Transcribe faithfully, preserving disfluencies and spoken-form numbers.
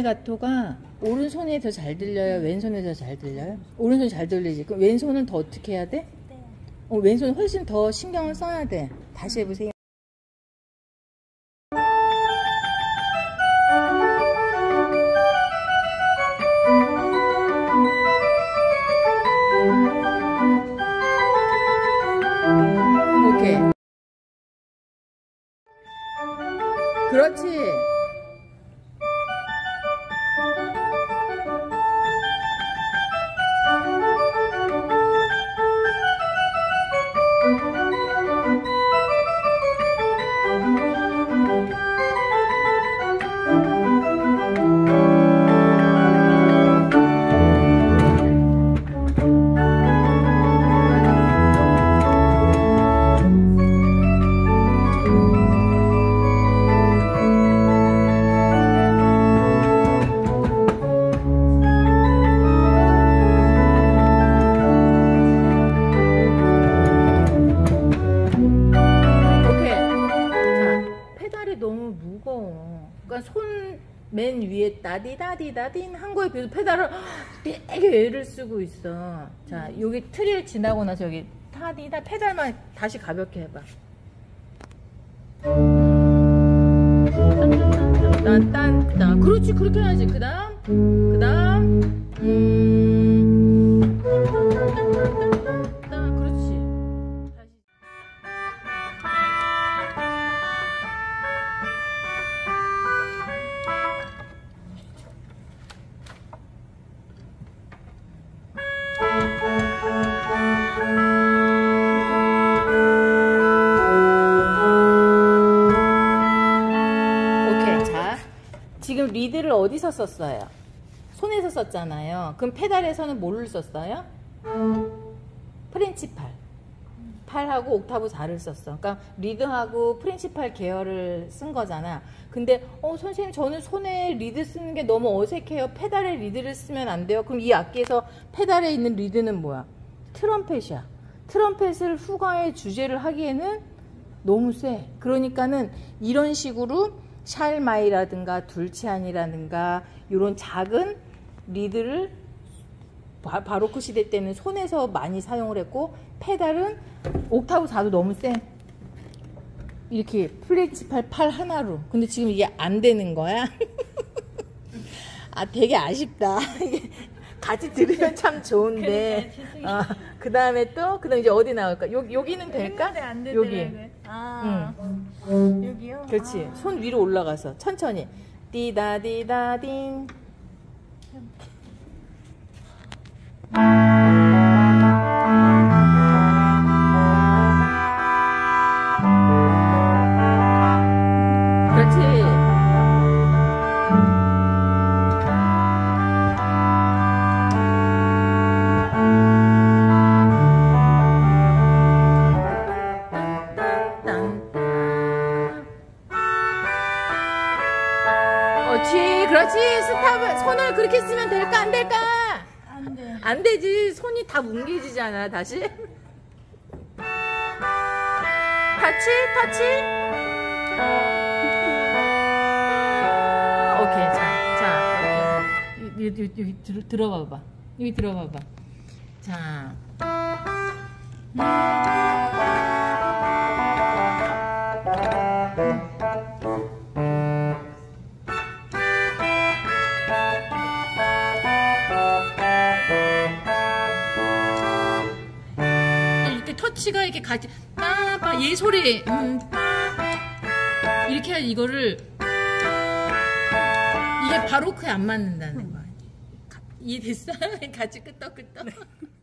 레가토가 오른손에 더 잘 들려요? 왼손에 더 잘 들려요? 오른손이 잘 들리지. 그럼 왼손은 더 어떻게 해야 돼? 어, 왼손 훨씬 더 신경을 써야 돼. 다시 해보세요. 오케이. 그렇지. 너무 무거워. 그러니까 손 맨 위에 따디다디다딘 한 거에 비해서 페달을 되게 애를 쓰고 있어. 자, 여기 트릴 지나고 나서 여기 타디다 페달만 다시 가볍게 해봐. 딴딴딴. 그렇지, 그렇게 해야지. 그 다음 그 다음 음 그렇지. 오케이. 자, 지금 리드를 어디서 썼어요? 손에서 썼잖아요. 그럼 페달에서는 뭐를 썼어요? 프린치팔. 팔하고 옥타브 사를 썼어. 그러니까 리드하고 프린치팔 계열을 쓴 거잖아. 근데 어 선생님, 저는 손에 리드 쓰는 게 너무 어색해요. 페달에 리드를 쓰면 안 돼요. 그럼 이 악기에서 페달에 있는 리드는 뭐야? 트럼펫이야. 트럼펫을 후가의 주제를 하기에는 너무 세. 그러니까는 이런 식으로 샬마이라든가 둘치안이라든가 이런 작은 리드를 바, 바로크 시대 때는 손에서 많이 사용을 했고, 페달은 옥타브 사도 너무 세. 이렇게 프린치팔 팔 하나로. 근데 지금 이게 안 되는 거야. 아, 되게 아쉽다. 같이 들으면 참 좋은데. 어, 그 다음에 또, 그 다음에 이제 어디 나올까? 요, 여기는 될까? 안 여기. 아, 응. 여기요? 그렇지. 아. 손 위로 올라가서 천천히. 띠다디다딩. 그렇지. 그렇지, 그렇지. 스탑을, 손을 그렇게 쓰면 될까, 안 될까? 안 돼. 안 되지. 손이 다 뭉개지잖아, 다시. 터치, 터치. 오케이, 자, 자, 여기, 여기, 여기, 여기 들, 들어가 봐봐. 여기 들어가 봐봐. 자. 터치가 이렇게 같이 빠빠 얘 소리 음, 이렇게 할 이거를 이게 바로크에 안 맞는다는 거야. 이해됐어? 같이 끄떡끄떡.